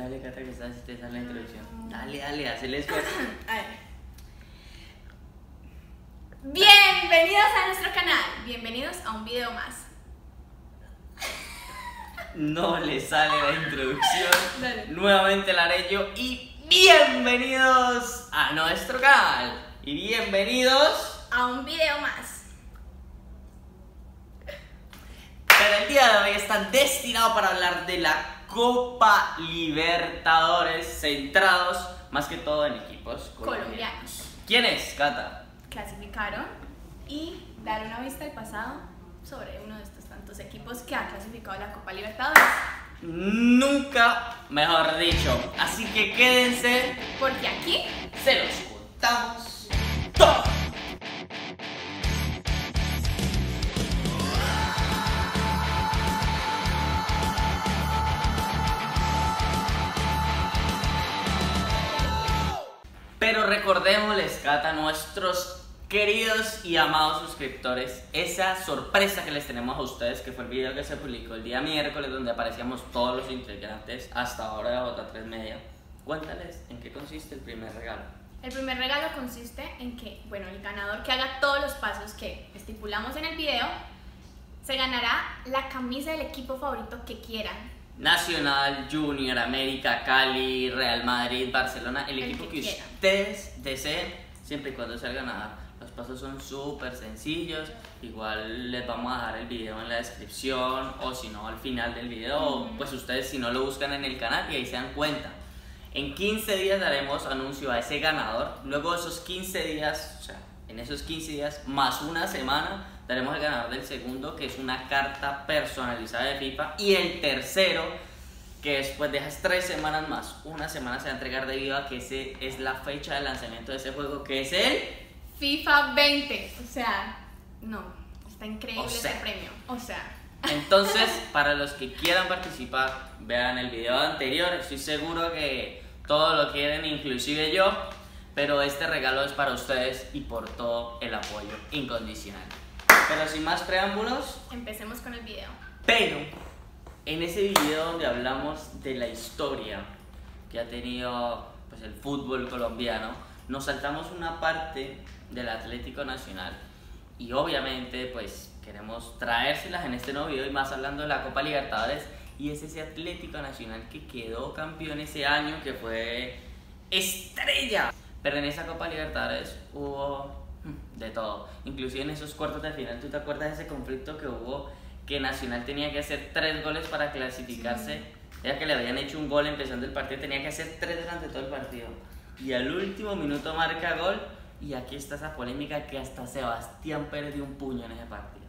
Dale, Cata, que sabes si te sale la introducción. Dale, haz el esfuerzo. A ver. Bienvenidos a nuestro canal. Bienvenidos a un video más. No le sale la introducción. Dale. Nuevamente la haré yo. Y bienvenidos a nuestro canal. Y bienvenidos A un video más. Pero el día de hoy está destinado para hablar de la Copa Libertadores, centrados más que todo en equipos Colombianos. ¿Quiénes, Cata? Clasificaron y dar una vista al pasado sobre uno de estos tantos equipos que ha clasificado a la Copa Libertadores. Nunca mejor dicho. Así que quédense, Porque aquí se los contamos todo. Pero recordémosles, Cata, nuestros queridos y amados suscriptores, esa sorpresa que les tenemos a ustedes, que fue el video que se publicó el día miércoles, donde aparecíamos todos los integrantes hasta ahora de Bota 3 Media. Cuéntales en qué consiste el primer regalo. el primer regalo consiste en que, bueno, el ganador que haga todos los pasos que estipulamos en el video se ganará la camisa del equipo favorito que quieran. Nacional, Junior, América, Cali, Real Madrid, Barcelona, el equipo que quieran. ustedes deseen, siempre y cuando sea el ganador. Los pasos son súper sencillos, igual les vamos a dejar el video en la descripción o si no al final del video, pues ustedes si no lo buscan en el canal y ahí se dan cuenta. En 15 días daremos anuncio a ese ganador, luego de esos 15 días, o sea, en esos 15 días más una semana, daremos el ganador del segundo, que es una carta personalizada de FIFA, y el tercero, que después de esas 3 semanas más, una semana se va a entregar debido a que ese es la fecha de lanzamiento de ese juego, que es el FIFA 20, o sea, no, está increíble O sea. ese premio, o sea. Entonces, para los que quieran participar, vean el video anterior, estoy seguro que todos lo quieren, inclusive yo, pero este regalo es para ustedes y por todo el apoyo incondicional. Pero sin más preámbulos, Empecemos con el video. pero en ese video donde hablamos de la historia que ha tenido pues, el fútbol colombiano, nos saltamos una parte del Atlético Nacional y obviamente pues queremos traérselas en este nuevo video y más hablando de la Copa Libertadores, y es ese Atlético Nacional que quedó campeón ese año, que fue estrella. Pero en esa Copa Libertadores hubo de todo, inclusive en esos cuartos de final. ¿Tú te acuerdas de ese conflicto que hubo, que Nacional tenía que hacer 3 goles para clasificarse? Sí. Ya que le habían hecho un gol empezando el partido, tenía que hacer 3 durante todo el partido y al último minuto marca gol, y aquí está esa polémica que hasta Sebastián perdió un puño en ese partido.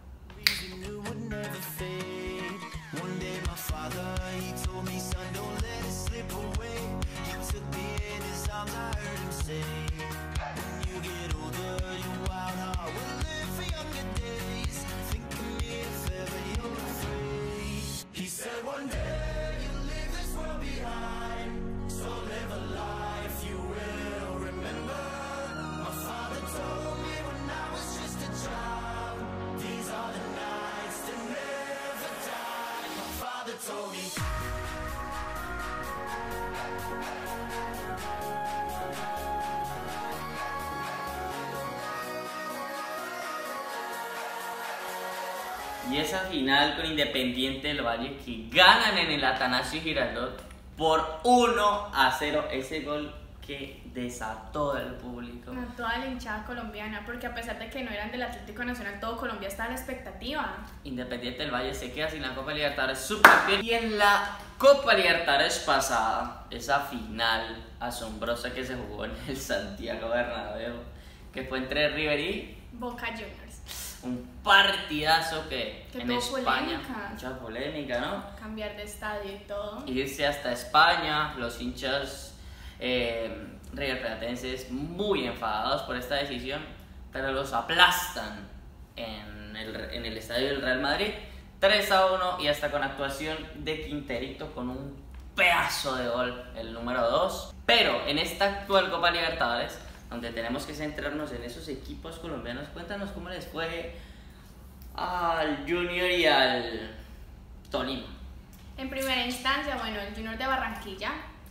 Y esa final con Independiente del Valle, que ganan en el Atanasio Girardot por 1-0, ese gol que desató al público. No, toda la hinchada colombiana, porque a pesar de que no eran del Atlético Nacional, todo Colombia estaba a la expectativa. Independiente del Valle se queda sin la Copa Libertadores, subcampeón. Y en la Copa Libertadores pasada, esa final asombrosa que se jugó en el Santiago Bernabéu, que fue entre River y Boca Juniors. un partidazo que en tuvo España, polémica. mucha polémica, ¿no? Cambiar de estadio y todo. Irse hasta España, los hinchas riverplatenses muy enfadados por esta decisión, pero los aplastan en el estadio del Real Madrid 3-1, y hasta con actuación de Quinterito con un pedazo de gol, el número 2. Pero en esta actual Copa Libertadores, donde tenemos que centrarnos en esos equipos colombianos, cuéntanos cómo les fue al Junior y al Tolima. En primera instancia, bueno, el Junior de Barranquilla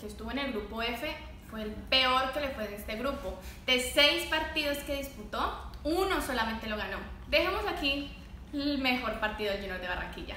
que estuvo en el grupo F, fue el peor que le fue en este grupo. De 6 partidos que disputó, 1 solamente lo ganó. Dejemos aquí el mejor partido del Junior de Barranquilla.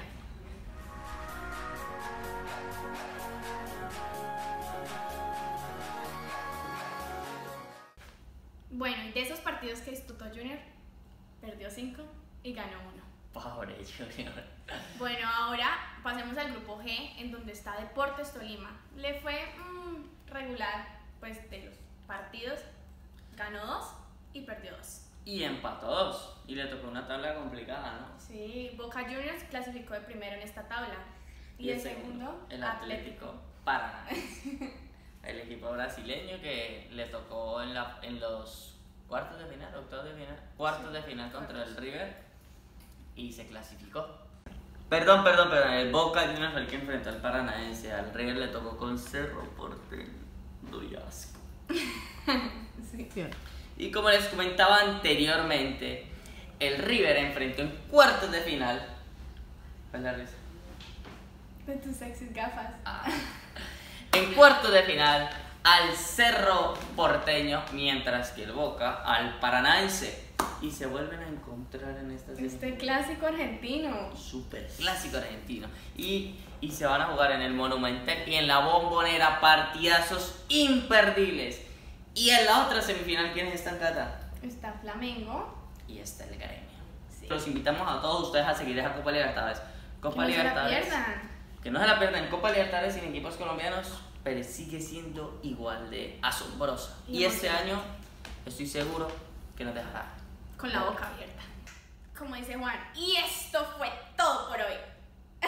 Bueno, y de esos partidos que disputó Junior, perdió 5 y ganó 1. Pobre Junior. Bueno, ahora pasemos al grupo G, en donde está Deportes Tolima. Le fue regular, pues de los partidos, ganó 2 y perdió 2. Y empató 2. Y le tocó una tabla complicada, ¿no? Sí, Boca Juniors clasificó de primero en esta tabla. Y de segundo, el Atlético Paranaense. El equipo brasileño que le tocó en los cuartos de final, octavos de final, cuartos de final contra el River y se clasificó. Perdón, el Boca Juniors fue el que enfrentó al Paranaense, al River le tocó con Cerro Porteño. Doy asco. Sí. Y como les comentaba anteriormente, el River enfrentó en cuartos de final. ¿Cuál es la risa? De tus sexys gafas. En cuartos de final al Cerro Porteño, mientras que el Boca al Paranaense. Y se vuelven a encontrar en esta serie. Este clásico argentino. Super clásico argentino. Y se van a jugar en el Monumental y en la Bombonera, partidazos imperdibles. Y en la otra semifinal, ¿quiénes están, Cata? Está Flamengo. Y está el Gremio. Sí. Los invitamos a todos ustedes a seguir esa Copa Libertadores. Copa Que no Libertadores. se la pierdan. Que no se la pierdan. Copa Libertadores sin equipos colombianos, pero sigue siendo igual de asombrosa. Y este año estoy seguro que nos dejará con la boca abierta. Como dice Juan, y esto fue todo por hoy.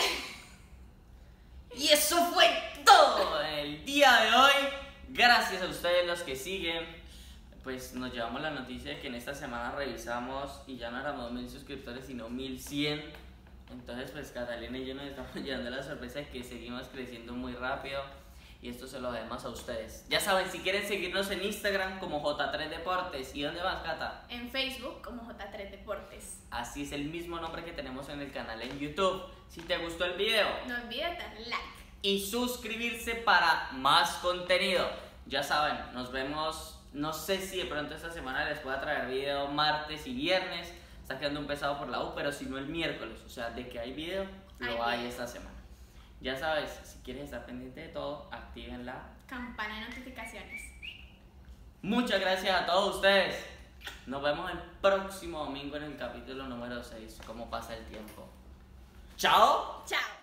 Y eso fue todo el día de hoy. Gracias a ustedes los que siguen. Pues nos llevamos la noticia de que en esta semana revisamos y ya no éramos 1000 suscriptores sino 1100. Entonces pues Catalina y yo nos estamos llevando la sorpresa de que seguimos creciendo muy rápido. Y esto se lo debemos a ustedes. Ya saben, si quieren seguirnos en Instagram como J3 Deportes. ¿Y dónde vas, Cata? En Facebook como J3 Deportes. Así es el mismo nombre que tenemos en el canal en YouTube. Si te gustó el video, no olvides dar like y suscribirse para más contenido. Ya saben, nos vemos. No sé si de pronto esta semana les pueda traer video martes y viernes. Está quedando un pesado por la U, pero si no el miércoles. O sea, de que hay video, lo hay esta semana. Ya sabes, si quieres estar pendiente de todo, activen la campana de notificaciones. Muchas gracias a todos ustedes. Nos vemos el próximo domingo en el capítulo número 6. ¿Cómo pasa el tiempo? ¡Chao! ¡Chao!